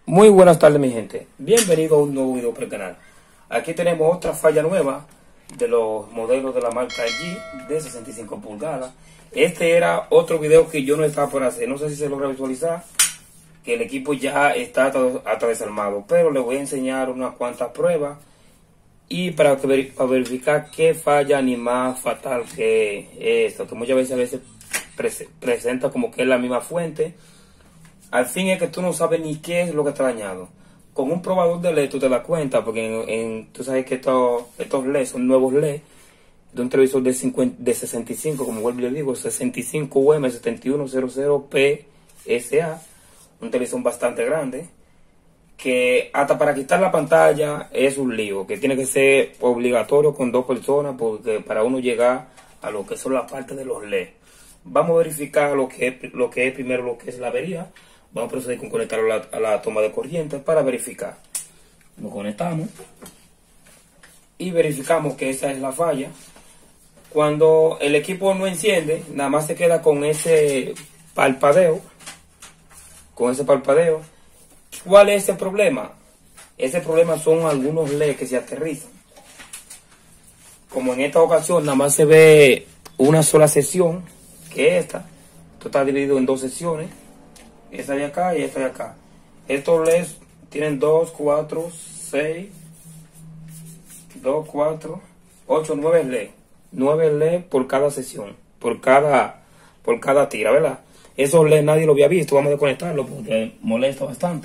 Muy buenas tardes, mi gente. Bienvenido a un nuevo video para el canal. Aquí tenemos otra falla nueva de los modelos de la marca LG de 65 pulgadas. Este era otro video que yo no estaba por hacer. No sé si se logra visualizar que el equipo ya está hasta desarmado, pero les voy a enseñar unas cuantas pruebas y para verificar qué falla ni más fatal que esto, que muchas veces presenta como que es la misma fuente. Al fin es que tú no sabes ni qué es lo que está dañado. Con un probador de LED tú te das cuenta, porque tú sabes que estos LED son nuevos LED de un televisor de 65, como vuelvo y le digo, 65UM7100PSA, un televisor bastante grande, que hasta para quitar la pantalla es un lío, que tiene que ser obligatorio con dos personas, porque para uno llegar a lo que son las partes de los LED. Vamos a verificar lo que es primero lo que es la avería. Vamos a proceder con conectarlo a la toma de corriente para verificar. Lo conectamos y verificamos que esa es la falla. Cuando el equipo no enciende, nada más se queda con ese parpadeo. ¿Cuál es ese problema? Ese problema son algunos LED que se aterrizan. Como en esta ocasión nada más se ve una sola sección, que esta. Esto está dividido en dos secciones. Esta de acá y esta de acá. Estos LEDs tienen 2, 4, 6, 2, 4, 8, 9 LED. 9 LED por cada sección, por cada tira, ¿verdad? Esos LED nadie lo había visto. Vamos a desconectarlo porque molesta bastante.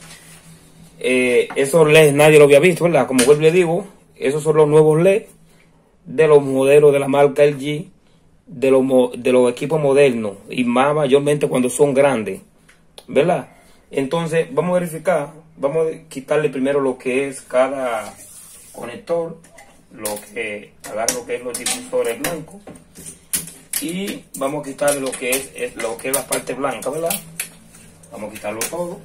Esos LED nadie lo había visto, ¿verdad? Como vuelvo y le digo, esos son los nuevos LED de los modelos de la marca LG, de los equipos modernos y más mayormente cuando son grandes, ¿verdad? Entonces vamos a verificar, vamos a quitarle primero lo que es cada conector, agarrar lo que es los difusores blancos y vamos a quitarle lo que es la parte blanca, ¿verdad? Vamos a quitarlo todo.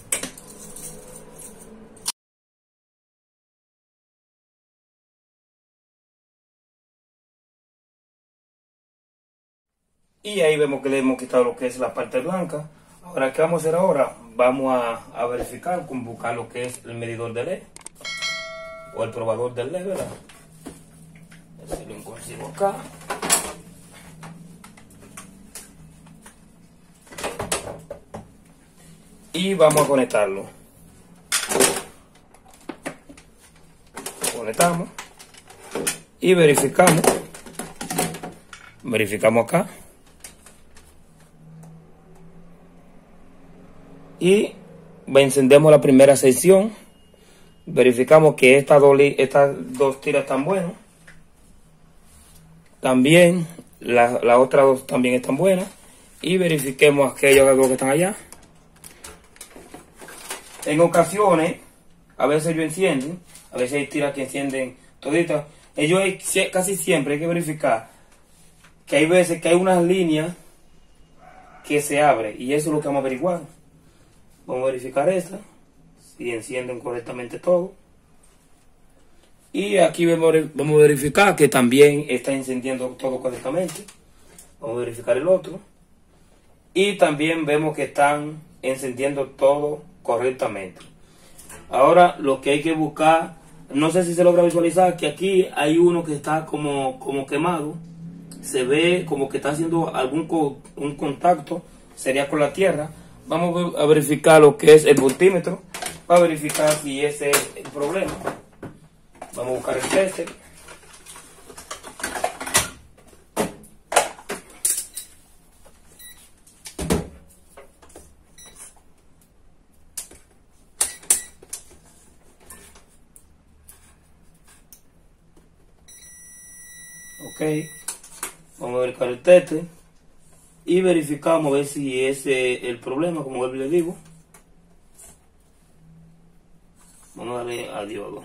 Y ahí vemos que le hemos quitado lo que es la parte blanca. Ahora, ¿qué vamos a hacer ahora? Vamos a verificar, con buscar lo que es el medidor de LED o el probador del LED, ¿verdad? A ver si lo consigo acá. Y vamos a conectarlo. Conectamos y verificamos. Verificamos acá. Y encendemos la primera sección. Verificamos que estas dos tiras están buenas. También las otras dos también están buenas. Y verifiquemos aquellos dos que están allá. En ocasiones, a veces ellos encienden. A veces hay tiras que encienden toditas. Casi siempre hay que verificar que hay veces que hay unas líneas que se abren. Y eso es lo que vamos a averiguar. Vamos a verificar esta, si encienden correctamente todo. Y aquí vamos a verificar que también está encendiendo todo correctamente. Vamos a verificar el otro. Y también vemos que están encendiendo todo correctamente. Ahora lo que hay que buscar, no sé si se logra visualizar, que aquí hay uno que está como quemado. Se ve como que está haciendo un contacto, sería con la tierra. Vamos a verificar lo que es el voltímetro para verificar si ese es el problema. Vamos a buscar el tester. Ok, vamos a verificar el tester. Y verificamos a ver si ese es el problema, como vuelvo y le digo. Vamos a darle a diodo.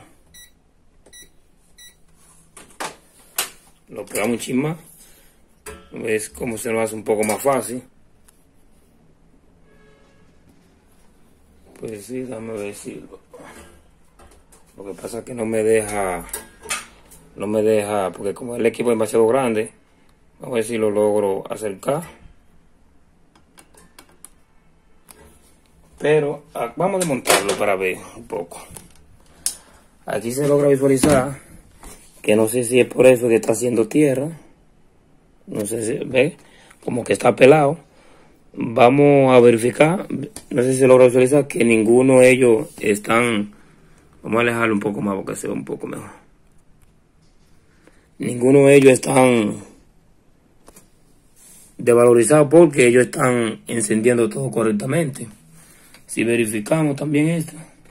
Lo pegamos un chin más. ¿Ves cómo se nos hace un poco más fácil? Pues sí, dame ver si... Lo que pasa es que no me deja, porque como el equipo es demasiado grande, vamos a ver si lo logro acercar. Pero vamos a desmontarlo para ver un poco. Aquí se logra visualizar que no sé si es por eso que está haciendo tierra. No sé si ve como que está pelado. Vamos a verificar. No sé si se logra visualizar que ninguno de ellos están. Vamos a alejarlo un poco más porque se ve un poco mejor. Ninguno de ellos están desvalorizados porque ellos están encendiendo todo correctamente. Si verificamos también esto.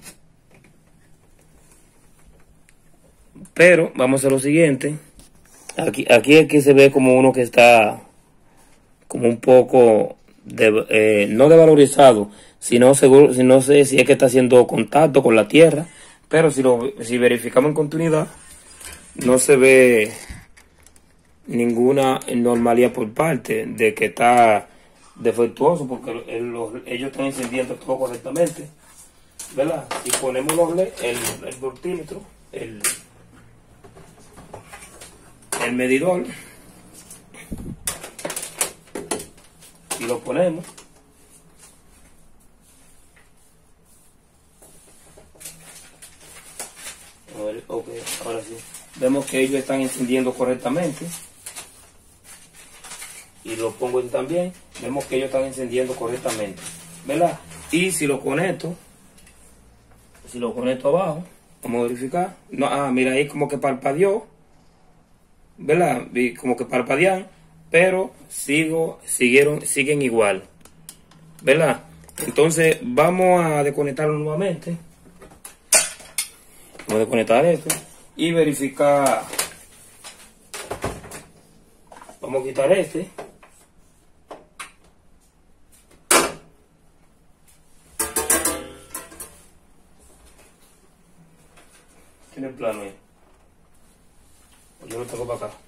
Pero vamos a lo siguiente. Aquí es que se ve como uno que está como un poco no desvalorizado, sino seguro, si no sé si es que está haciendo contacto con la tierra. Pero si verificamos en continuidad, no se ve ninguna anormalidad por parte de que está defectuoso, porque ellos están encendiendo todo correctamente, ¿verdad? Si ponemos el voltímetro, el medidor, y lo ponemos, a ver, ok, ahora sí, vemos que ellos están encendiendo correctamente. Y lo pongo también, vemos que ellos están encendiendo correctamente, ¿verdad? Y si lo conecto abajo, vamos a verificar. No, mira ahí como que parpadeó, ¿verdad? Vi como que parpadean, pero siguen igual, ¿verdad? Entonces vamos a desconectarlo nuevamente. Vamos a desconectar esto y verificar. Vamos a quitar este. Tiene el plano ahí. Yo lo tengo para acá.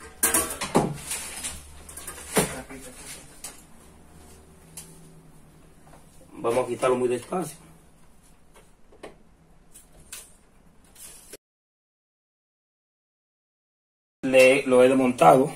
Vamos a quitarlo muy despacio. Lo he desmontado.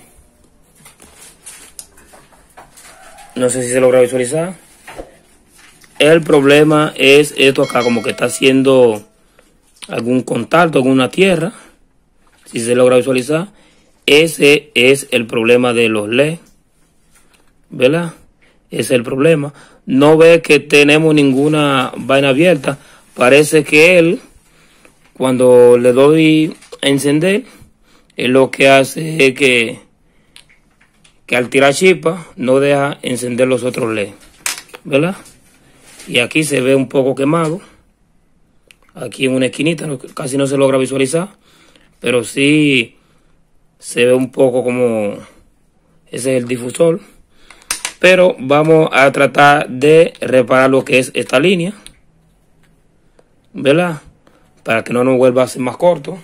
No sé si se logra visualizar. El problema es esto acá, como que está haciendo algún contacto con una tierra. Si se logra visualizar, ese es el problema de los LED, ¿verdad? Ese es el problema. No ve que tenemos ninguna vaina abierta. Parece que él, cuando le doy a encender, él lo que hace es que al tirar chispa no deja encender los otros LED, ¿verdad? Y aquí se ve un poco quemado. Aquí en una esquinita casi no se logra visualizar, pero sí se ve un poco como ese es el difusor. Pero vamos a tratar de reparar lo que es esta línea, ¿verdad? Para que no nos vuelva a ser más corto.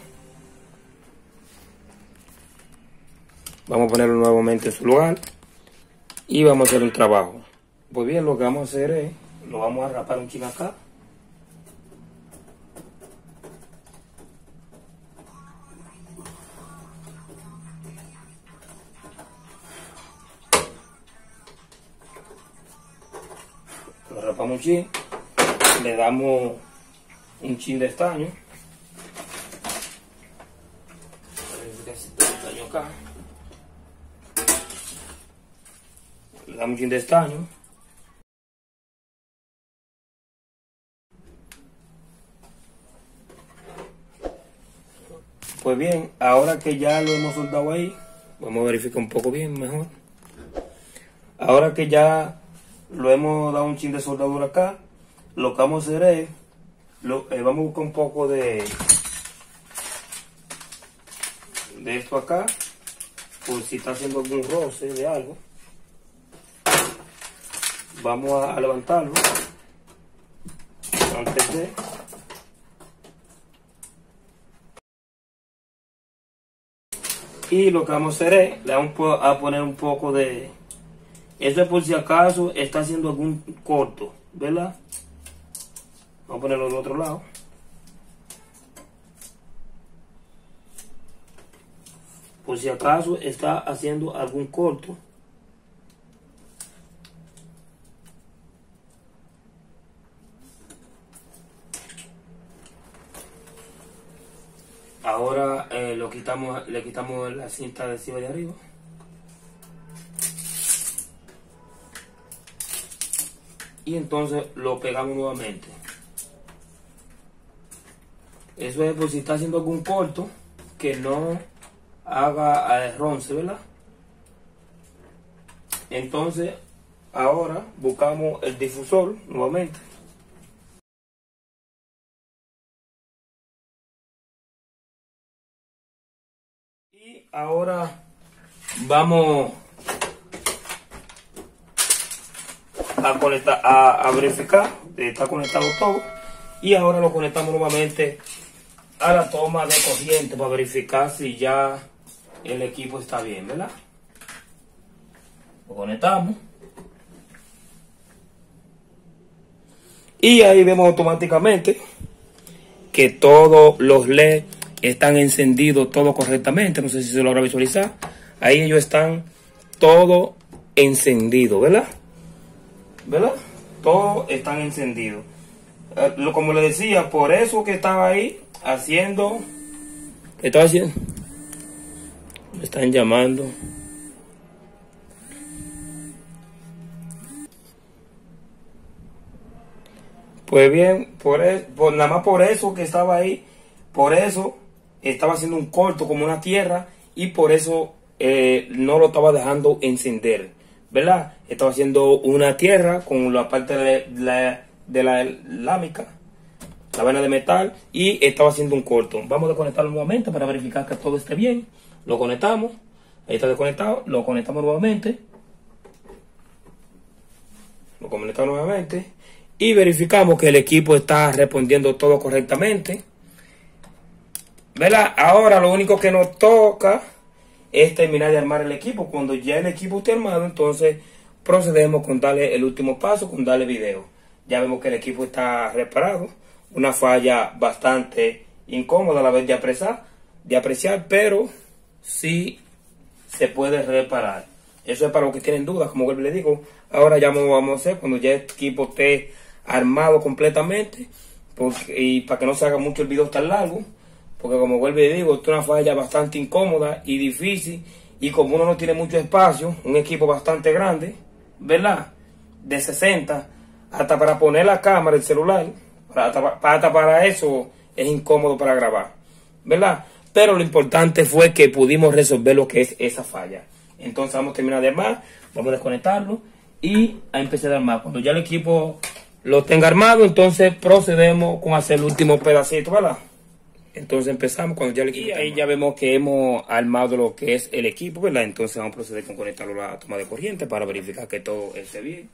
Vamos a ponerlo nuevamente en su lugar y vamos a hacer el trabajo. Pues bien, lo que vamos a hacer es, lo vamos a rapar un chin acá. Lo rapamos un chin, le damos un chin de estaño. Acá. Le damos un chin de estaño. Pues bien, ahora que ya lo hemos soldado ahí, vamos a verificar un poco bien mejor. Ahora que ya lo hemos dado un chin de soldadura acá, lo que vamos a hacer es, vamos a buscar un poco de esto acá, por si está haciendo algún roce de algo. Vamos a levantarlo antes de... Y lo que vamos a hacer es, le vamos a poner un poco de... Eso es por si acaso está haciendo algún corto, ¿verdad? Vamos a ponerlo del otro lado. Por si acaso está haciendo algún corto. Ahora le quitamos la cinta adhesiva de arriba. Y entonces lo pegamos nuevamente. Eso es por si está haciendo algún corto que no haga ronce, ¿verdad? Entonces ahora buscamos el difusor nuevamente. Y ahora vamos a conectar, a verificar que está conectado todo. Y ahora lo conectamos nuevamente a la toma de corriente para verificar si ya el equipo está bien, ¿verdad? Lo conectamos. Y ahí vemos automáticamente que todos los LED están encendidos todo correctamente. No sé si se logra visualizar. Ahí ellos están todo encendidos, ¿verdad? ¿Verdad? Todos están encendidos. Como le decía, por eso que estaba ahí haciendo... ¿Qué estaba haciendo? Me están llamando. Pues bien, nada más por eso que estaba ahí, por eso estaba haciendo un corto como una tierra y por eso no lo estaba dejando encender, ¿verdad? Estaba haciendo una tierra con la parte de la lámica, la vaina de metal, y estaba haciendo un corto. Vamos a desconectarlo nuevamente para verificar que todo esté bien. Lo conectamos, ahí está desconectado, lo conectamos nuevamente. Lo conectamos nuevamente. Y verificamos que el equipo está respondiendo todo correctamente, ¿verdad? Ahora lo único que nos toca es terminar de armar el equipo. Cuando ya el equipo esté armado, entonces procedemos con darle el último paso, con darle video. Ya vemos que el equipo está reparado. Una falla bastante incómoda a la vez de apreciar, pero sí se puede reparar. Eso es para los que tienen dudas, como les digo. Ahora ya vamos a hacer cuando ya el equipo esté armado completamente, y para que no se haga mucho el video tan largo, porque como vuelvo y digo, esto es una falla bastante incómoda y difícil, y como uno no tiene mucho espacio, un equipo bastante grande, ¿verdad? De 60, hasta para poner la cámara, el celular, hasta para eso es incómodo para grabar, ¿verdad? Pero lo importante fue que pudimos resolver lo que es esa falla. Entonces vamos a terminar de armar, vamos a desconectarlo y a empezar a armar. Cuando ya el equipo lo tenga armado, entonces procedemos con hacer el último pedacito, ¿verdad? Entonces empezamos cuando ya el equipo... Y ahí ya vemos que hemos armado lo que es el equipo, ¿verdad? Entonces vamos a proceder con conectarlo a la toma de corriente para verificar que todo esté bien.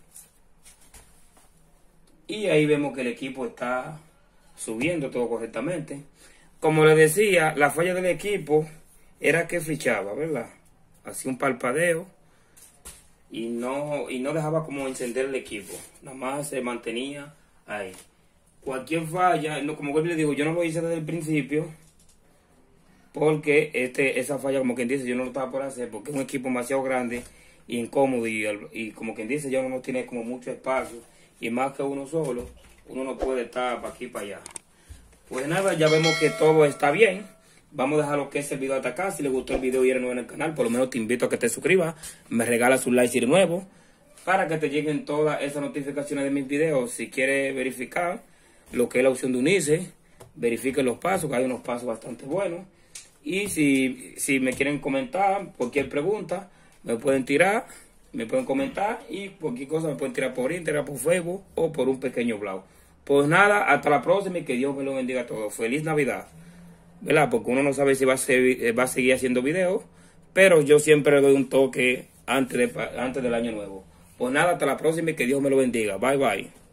Y ahí vemos que el equipo está subiendo todo correctamente. Como les decía, la falla del equipo era que fichaba, ¿verdad? Hacía un parpadeo y no dejaba como encender el equipo. Nada más se mantenía ahí. Cualquier falla, como les digo, yo no lo hice desde el principio porque esa falla, como quien dice, yo no lo estaba por hacer porque es un equipo demasiado grande, incómodo y como quien dice, yo no tiene como mucho espacio y más que uno solo, uno no puede estar para aquí y para allá. Pues nada, ya vemos que todo está bien. Vamos a dejar lo que es el video hasta acá. Si les gustó el video y eres nuevo en el canal, por lo menos te invito a que te suscribas. Me regalas un like si eres nuevo, para que te lleguen todas esas notificaciones de mis videos. Si quieres verificar lo que es la opción de unirse, verifiquen los pasos, que hay unos pasos bastante buenos. Y si me quieren comentar cualquier pregunta, me pueden tirar, me pueden comentar, y cualquier cosa me pueden tirar por Instagram, por Facebook o por un pequeño blog. Pues nada, hasta la próxima y que Dios me lo bendiga a todos. Feliz Navidad, ¿verdad? Porque uno no sabe si va a seguir haciendo videos, pero yo siempre le doy un toque antes del año nuevo. Pues nada, hasta la próxima y que Dios me lo bendiga. Bye, bye.